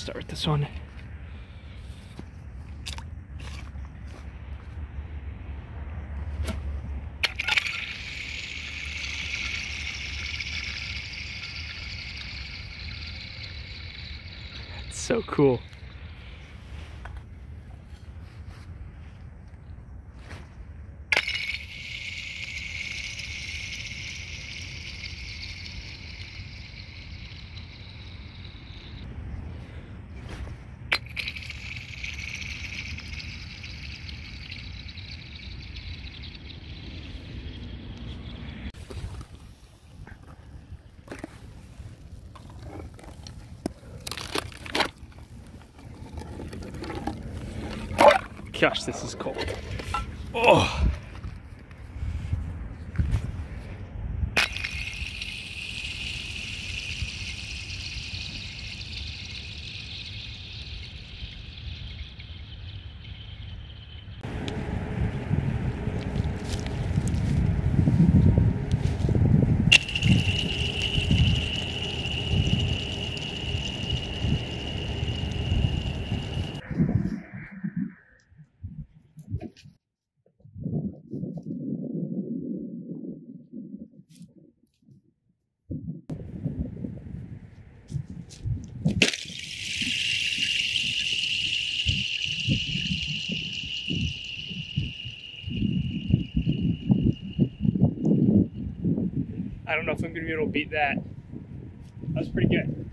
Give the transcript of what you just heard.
start this one. It's so cool. Gosh, this is cold. Oh. I don't know if I'm gonna be able to beat that. That was pretty good.